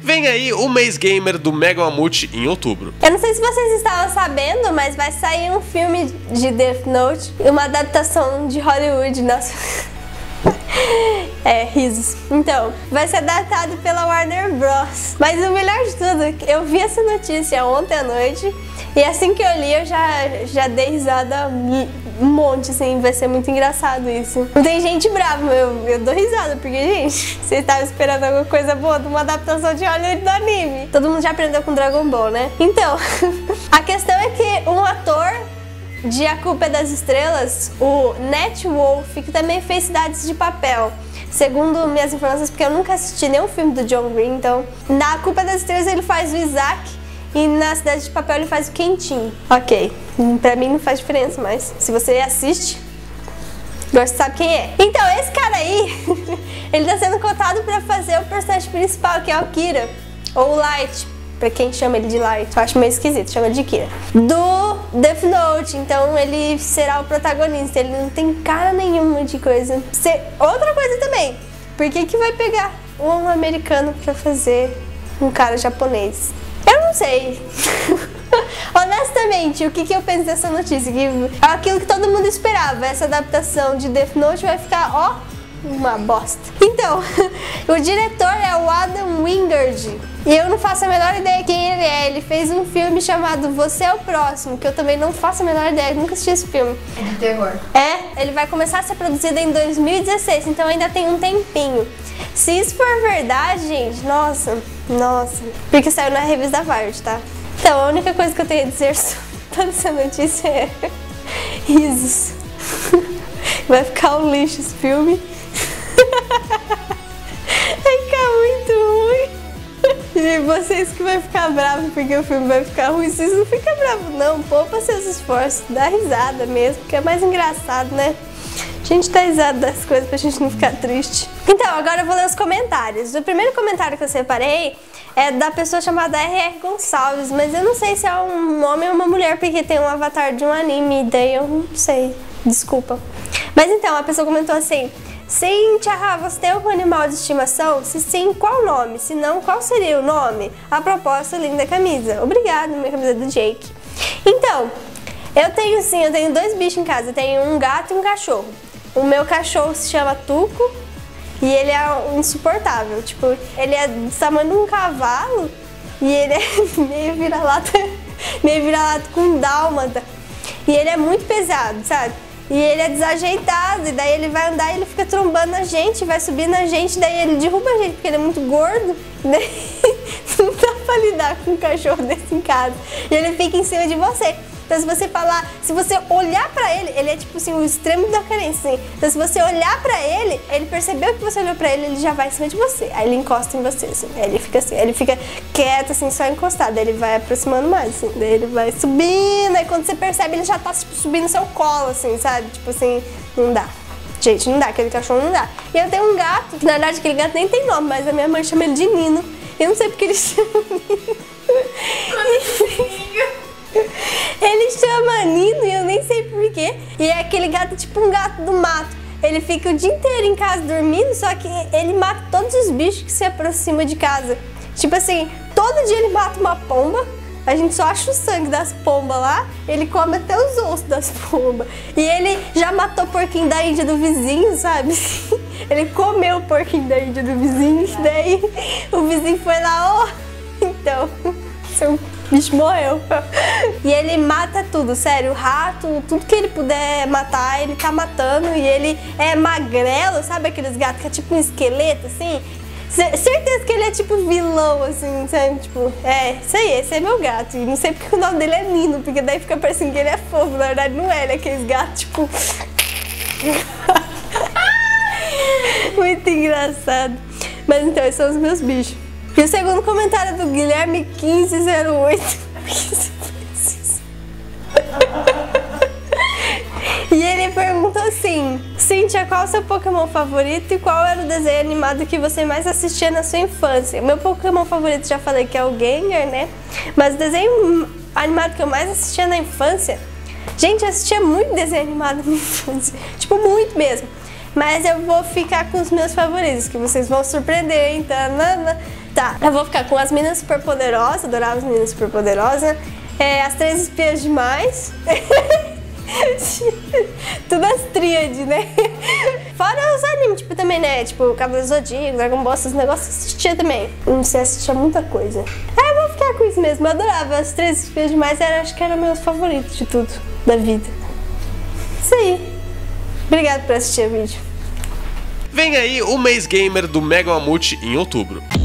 Vem aí o mês gamer do Mega Mamute em outubro. Eu não sei se vocês estavam sabendo, mas vai sair um filme de Death Note, uma adaptação de Hollywood, nossa. Risos. Então, vai ser adaptado pela Warner Bros. Mas o melhor de tudo, eu vi essa notícia ontem à noite e assim que eu li, eu já dei risada um monte, assim, vai ser muito engraçado isso. Não tem gente brava, eu dou risada, porque, gente, vocês estavam esperando alguma coisa boa de uma adaptação de Hollywood do anime. Todo mundo já aprendeu com Dragon Ball, né? Então, a questão é que um ator de A Culpa é das Estrelas, o Nat Wolff, que também fez Cidades de Papel, segundo minhas informações, porque eu nunca assisti nenhum filme do John Green, então na A Culpa é das Estrelas ele faz o Isaac e na Cidade de Papel ele faz o Quentin. Ok, pra mim não faz diferença, mas se você assiste, agora você sabe quem é. Então esse cara aí, ele tá sendo cotado pra fazer o personagem principal, que é o Kira, ou o Light, pra quem chama ele de Light, eu acho meio esquisito, chama de Kira, do Death Note. Então ele será o protagonista, ele não tem cara nenhuma de coisa. Outra coisa também, por que vai pegar um americano pra fazer um cara japonês? Eu não sei. Honestamente, o que eu penso dessa notícia? Que é aquilo que todo mundo esperava, essa adaptação de Death Note vai ficar, ó, uma bosta. Então, o diretor é o Adam Wingard. E eu não faço a menor ideia quem ele é. Ele fez um filme chamado Você é o Próximo, que eu também não faço a menor ideia, nunca assisti esse filme. É de terror. Ele vai começar a ser produzido em 2016, então ainda tem um tempinho. Se isso for verdade, gente, nossa, porque saiu na revista da Variety, tá? Então, a única coisa que eu tenho a dizer sobre toda essa notícia é risos. Vai ficar um lixo esse filme. Vai ficar muito ruim. E vocês que vai ficar bravos porque o filme vai ficar ruim, vocês não ficam bravos não, poupa seus esforços, dá risada mesmo, que é mais engraçado, né? A gente dá risada das coisas pra gente não ficar triste. Então, agora eu vou ler os comentários. O primeiro comentário que eu separei é da pessoa chamada R.R. Gonçalves, mas eu não sei se é um homem ou uma mulher, porque tem um avatar de um anime, daí eu não sei, desculpa. Mas então, a pessoa comentou assim: Cíntia, você tem algum animal de estimação? Se sim, qual o nome? Se não, qual seria o nome? A propósito, linda camisa. Obrigada, minha camisa do Jake. Então, eu tenho dois bichos em casa. Eu tenho um gato e um cachorro. O meu cachorro se chama Tuco e ele é insuportável. Tipo, ele é do tamanho de um cavalo e ele é meio vira-lata com dálmata. E ele é muito pesado, sabe? E ele é desajeitado, e daí ele vai andar e ele fica trombando a gente, vai subir na gente, daí ele derruba a gente, porque ele é muito gordo, daí não dá pra lidar com um cachorro desse em casa. E ele fica em cima de você. Então se você olhar pra ele, ele é tipo assim, o extremo da carência, assim. Então se você olhar pra ele percebeu que você olhou pra ele já vai em cima de você. Aí ele encosta em você, assim. Aí ele fica quieto, assim, só encostado. Daí ele vai aproximando mais, assim. Daí ele vai subindo, aí quando você percebe, ele já tá, tipo, subindo no seu colo, assim, sabe? Tipo assim, não dá. Gente, não dá, aquele cachorro não dá. E eu tenho um gato, que na verdade aquele gato nem tem nome, mas a minha mãe chama ele de Nino. Eu não sei porque ele chama Nino. Ele chama Nino e eu nem sei porquê. E é aquele gato tipo um gato do mato. Ele fica o dia inteiro em casa dormindo, só que ele mata todos os bichos que se aproximam de casa. Tipo assim, todo dia ele mata uma pomba. A gente só acha o sangue das pombas lá. Ele come até os ossos das pombas. E ele já matou o porquinho da Índia do vizinho, sabe? Ele comeu o porquinho da Índia do vizinho. E daí o vizinho foi lá, ó. Então, seu bicho morreu. E ele mata tudo, sério, o rato, tudo que ele puder matar, ele tá matando. E ele é magrelo, sabe aqueles gatos que é tipo um esqueleto, assim? Certeza que ele é tipo vilão, assim, sabe? Tipo, isso aí, esse é meu gato. E não sei porque o nome dele é Nino, porque daí fica parecendo que ele é fofo. Na verdade não é, ele é aqueles gatos, tipo... Muito engraçado. Mas então, esses são os meus bichos. E o segundo comentário é do Guilherme 1508. E ele perguntou assim: Cíntia, qual é o seu Pokémon favorito e qual era o desenho animado que você mais assistia na sua infância? Meu Pokémon favorito, já falei que é o Gengar, né? Mas o desenho animado que eu mais assistia na infância... Gente, eu assistia muito desenho animado na minha infância. Tipo, muito mesmo. Mas eu vou ficar com os meus favoritos, que vocês vão surpreender, hein? Tá, Tá, eu vou ficar com as Meninas Superpoderosas, adorava as Meninas Superpoderosas. As Três Espiãs Demais. Tudo as tríades, né? Fora os animes, tipo, também, né? Tipo, Cavaleiro do Zodíaco, Dragon Ball, esses negócios eu assistia também. Não sei, assistia muita coisa. Eu vou ficar com isso mesmo, eu adorava. As Três Espiãs Demais, acho que eram meus favoritos de tudo, da vida. Isso aí. Obrigada por assistir o vídeo. Vem aí o mês gamer do Mega Mamute em outubro.